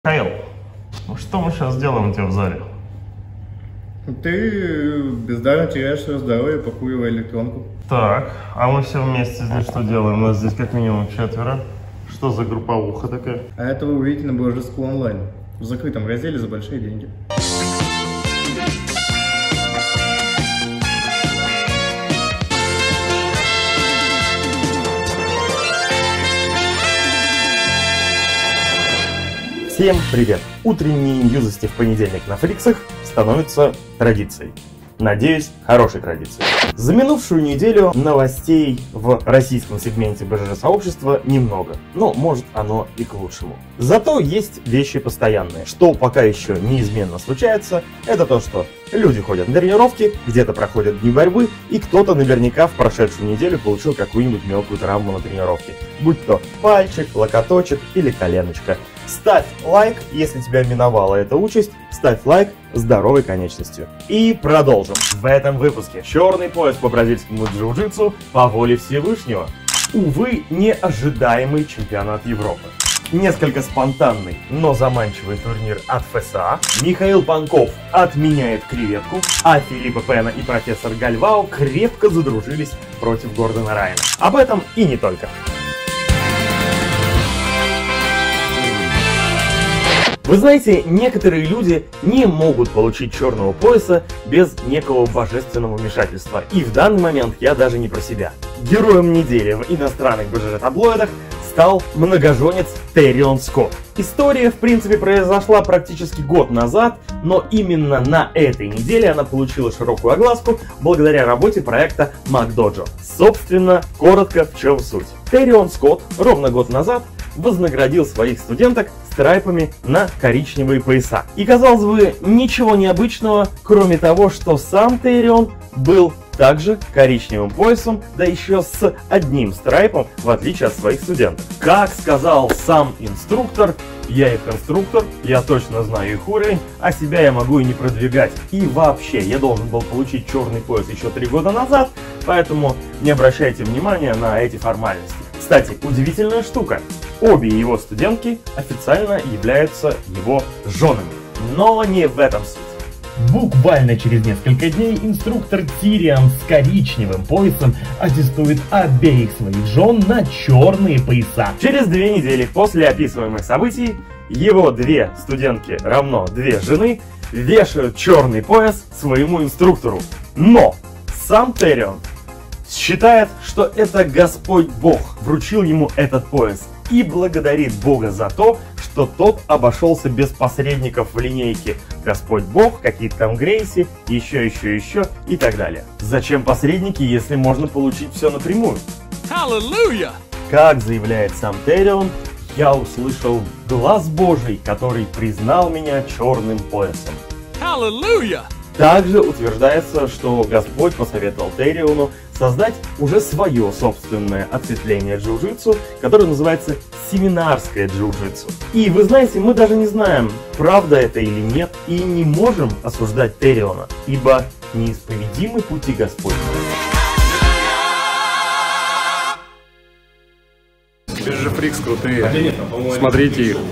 Михаил, ну что мы сейчас делаем у тебя в зале? Ты бездарно теряешь свое здоровье, покуривая электронку. Так, а мы все вместе здесь что делаем? У нас здесь как минимум 4. Что за групповуха такая? А это вы увидите на Божеску онлайн. В закрытом разделе за большие деньги. Всем привет! Утренние ньюзости в понедельник на Фриксах становятся традицией. Надеюсь, хорошей традицией. За минувшую неделю новостей в российском сегменте БЖЖ-сообщества немного. Но может оно и к лучшему. Зато есть вещи постоянные. Что пока еще неизменно случается, это то, что люди ходят на тренировки, где-то проходят дни борьбы, и кто-то наверняка в прошедшую неделю получил какую-нибудь мелкую травму на тренировке. Будь то пальчик, локоточек или коленочка. Ставь лайк, если тебя миновала эта участь, ставь лайк здоровой конечностью. И продолжим. В этом выпуске черный пояс по бразильскому джиу-джитсу по воле Всевышнего. Увы, неожидаемый чемпионат Европы. Несколько спонтанный, но заманчивый турнир от ФСА. Михаил Панков отменяет креветку, а Филиппо Пена и профессор Гальвао крепко задружились против Гордона Райана. Об этом и не только. Вы знаете, некоторые люди не могут получить черного пояса без некого божественного вмешательства. И в данный момент я даже не про себя. Героем недели в иностранных БЖЖ-таблоидах стал многоженец Террион Скотт. История, в принципе, произошла практически год назад, но именно на этой неделе она получила широкую огласку благодаря работе проекта МакДоджо. Собственно, коротко, в чем суть. Террион Скотт ровно год назад вознаградил своих студенток страйпами на коричневые пояса. И, казалось бы, ничего необычного, кроме того, что сам Террион был также коричневым поясом, да еще с одним страйпом, в отличие от своих студентов. Как сказал сам инструктор, я их инструктор, я точно знаю их уровень, а себя я могу и не продвигать. И вообще, я должен был получить черный пояс еще 3 года назад, поэтому не обращайте внимания на эти формальности. Кстати, удивительная штука. Обе его студентки официально являются его женами. Но не в этом суть. Буквально через несколько дней инструктор Тириан с коричневым поясом аттестует обеих своих жен на черные пояса. Через 2 недели после описываемых событий его 2 студентки равно 2 жены вешают черный пояс своему инструктору. Но сам Террион считает, что это Господь Бог вручил ему этот пояс и благодарит Бога за то, что тот обошелся без посредников в линейке. Господь Бог, какие-то там Грейси, еще и так далее. Зачем посредники, если можно получить все напрямую? Аллилуйя! Как заявляет сам Террион, я услышал глаз Божий, который признал меня черным поясом. Аллилуйя! Также утверждается, что Господь посоветовал Терриону создать уже свое собственное ответвление джиу-джитсу, которое называется семинарское джиу-джитсу. И вы знаете, мы даже не знаем, правда это или нет, и не можем осуждать Терриона, ибо неисповедимы пути Господни. БЖЖ Фрикс крутые. Смотрите их.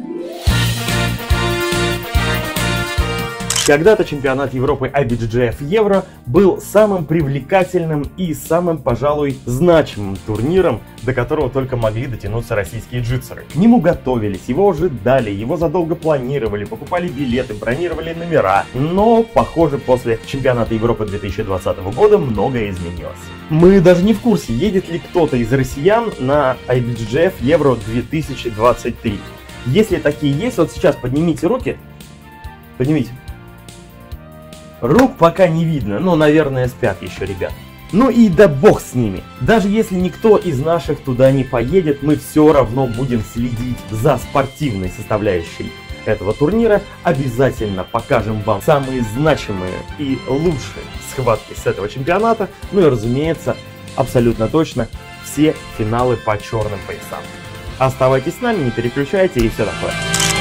Когда-то чемпионат Европы IBJJF Евро был самым привлекательным и самым, пожалуй, значимым турниром, до которого только могли дотянуться российские джитсеры. К нему готовились, его ожидали, его задолго планировали, покупали билеты, бронировали номера. Но, похоже, после чемпионата Европы 2020 года многое изменилось. Мы даже не в курсе, едет ли кто-то из россиян на IBJJF Евро 2023. Если такие есть, вот сейчас поднимите руки. Поднимите. Рук пока не видно, но, наверное, спят еще ребят. Ну и да бог с ними. Даже если никто из наших туда не поедет, мы все равно будем следить за спортивной составляющей этого турнира. Обязательно покажем вам самые значимые и лучшие схватки с этого чемпионата. Ну и, разумеется, абсолютно точно все финалы по черным поясам. Оставайтесь с нами, не переключайте и все такое.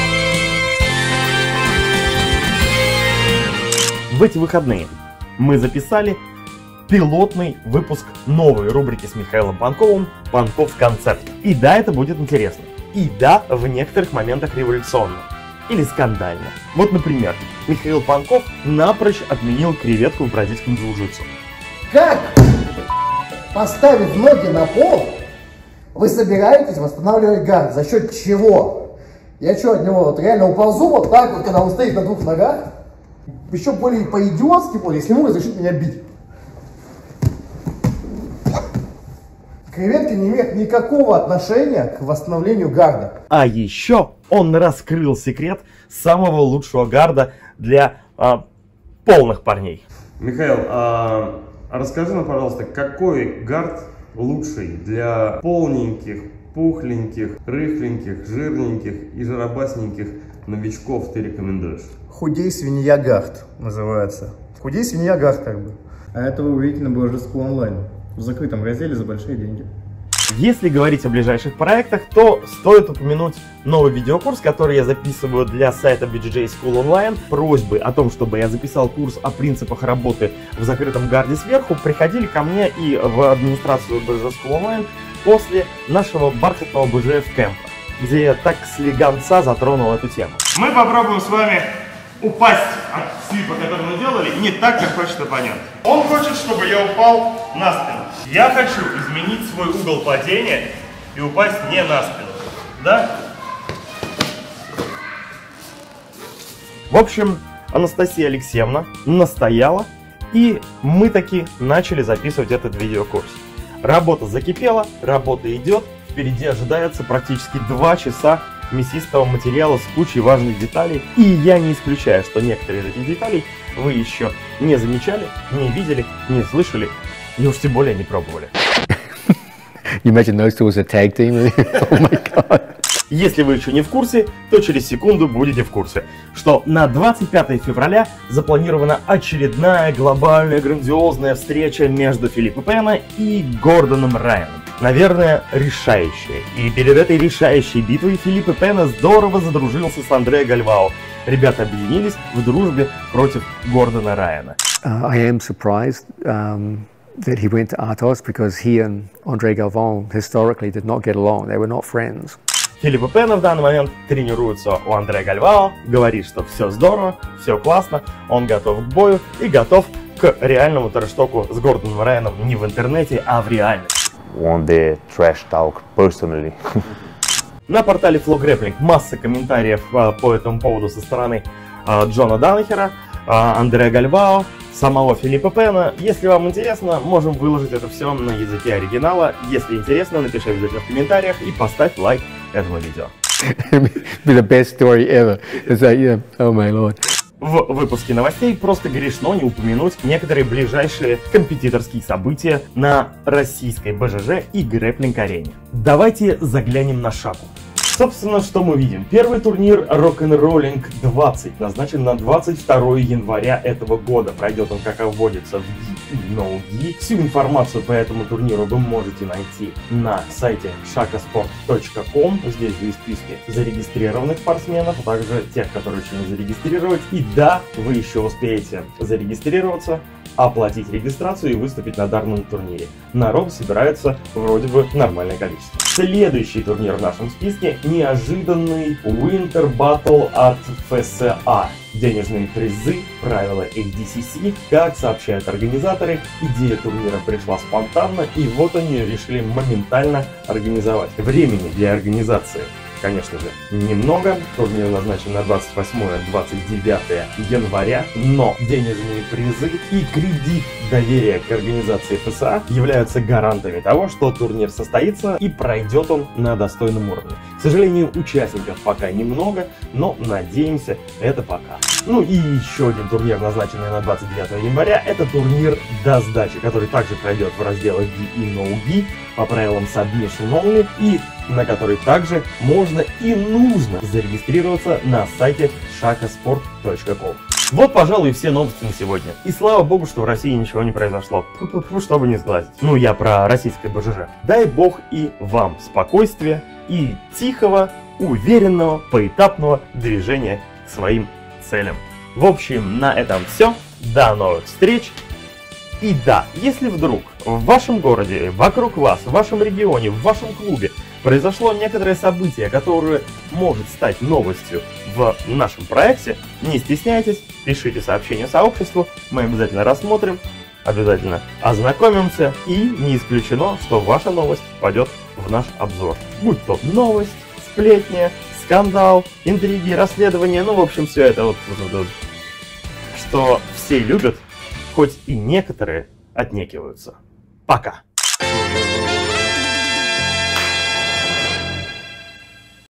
В эти выходные мы записали пилотный выпуск новой рубрики с Михаилом Панковым «Панков концерт». И да, это будет интересно. И да, в некоторых моментах революционно. или скандально. Вот, например, Михаил Панков напрочь отменил креветку в бразильском джиу-джитсу. Как, поставив ноги на пол, вы собираетесь восстанавливать гард? За счет чего? Я что, от него вот реально уползу вот так вот, когда он стоит на двух ногах? Еще более по-идиотски, если ему разрешит меня бить. Креветки не имеют никакого отношения к восстановлению гарда. А еще он раскрыл секрет самого лучшего гарда для полных парней. Михаил, расскажи нам, пожалуйста, какой гард лучший для полненьких, пухленьких, рыхленьких, жирненьких и жиробасненьких новичков ты рекомендуешь? Худей свинья гард называется. Худей свинья гард как бы. А это вы увидите на Божеску онлайн. В закрытом разделе за большие деньги. Если говорить о ближайших проектах, то стоит упомянуть новый видеокурс, который я записываю для сайта BJJ School Online. Просьбы о том, чтобы я записал курс о принципах работы в закрытом гарде сверху, приходили ко мне и в администрацию BJJ School Online после нашего бархатного BJF кемпа, где я так слегонца затронул эту тему. Мы попробуем с вами упасть от слипа, который мы делали, не так, как хочет оппонент. Он хочет, чтобы я упал на спину. Я хочу изменить свой угол падения и упасть не на спину. Да? В общем, Анастасия Алексеевна настояла, и мы таки начали записывать этот видеокурс. Работа закипела, работа идет, впереди ожидается практически 2 часа мясистого материала с кучей важных деталей, и я не исключаю, что некоторые из этих деталей вы еще не замечали, не видели, не слышали и уж тем более не пробовали. You imagine those two as a tag team? Oh my god. Если вы еще не в курсе, то через секунду будете в курсе, что на 25 февраля запланирована очередная глобальная грандиозная встреча между Филиппо Пена и Гордоном Райаном. Наверное, решающая. И перед этой решающей битвой Филиппо Пена здорово задружился с Андре Гальвао. Ребята объединились в дружбе против Гордона Райана. I am surprised that he went to Atos because he and Andre Galvão historically did not get along. They were not friends. Филиппо Пена в данный момент тренируется у Андре Гальвао, говорит, что все здорово, все классно, он готов к бою и готов к реальному трэш-току с Гордоном Райаном не в интернете, а в реальности. Want their trash talk personally. На портале Flow Grappling масса комментариев по этому поводу со стороны Джона Данахера, Андре Гальвао, самого Филиппо Пена. Если вам интересно, можем выложить это все на языке оригинала. Если интересно, напиши обязательно в комментариях и поставь лайк этому видео. Be the best story ever. It's like, yeah, oh my lord. В выпуске новостей просто грешно не упомянуть некоторые ближайшие компетиторские события на российской БЖЖ и грэпплинг-арене. Давайте заглянем на шагу. Собственно, что мы видим? Первый турнир Rock'n'Rolling 20 назначен на 22 января этого года. Пройдет он, как обводится, в GI и No-GI. Всю информацию по этому турниру вы можете найти на сайте shakasport.com. Здесь есть списки зарегистрированных спортсменов, а также тех, которые еще не зарегистрировать. И да, вы еще успеете зарегистрироваться, оплатить регистрацию и выступить на данном турнире. Народу собирается вроде бы нормальное количество. Следующий турнир в нашем списке — неожиданный Winter Battle от FSA. Денежные призы, правила ADCC. Как сообщают организаторы, идея турнира пришла спонтанно, и вот они решили моментально организовать. Времени для организации, конечно же, немного. Турнир назначен на 28-29 января, но денежные призы и кредит доверия к организации ФСА являются гарантами того, что турнир состоится и пройдет он на достойном уровне. К сожалению, участников пока немного, но надеемся, это пока. Ну и еще один турнир, назначенный на 29 января, это турнир до сдачи, который также пройдет в разделах GI и No-GI по правилам Submission Only, и на который также можно и нужно зарегистрироваться на сайте shakasport.com. Вот, пожалуй, все новости на сегодня. И слава богу, что в России ничего не произошло. Чтобы не сглазить. Ну, я про российское БЖЖ. Дай бог и вам спокойствия и тихого, уверенного, поэтапного движения к своим целям. В общем, на этом все. До новых встреч. И да, если вдруг в вашем городе, вокруг вас, в вашем регионе, в вашем клубе произошло некоторое событие, которое может стать новостью в нашем проекте, не стесняйтесь, пишите сообщение сообществу, мы обязательно рассмотрим, обязательно ознакомимся, и не исключено, что ваша новость попадет в наш обзор. Будь то новость, сплетня, скандал, интриги, расследования, ну в общем все это вот, что все любят, хоть и некоторые отнекиваются. Пока!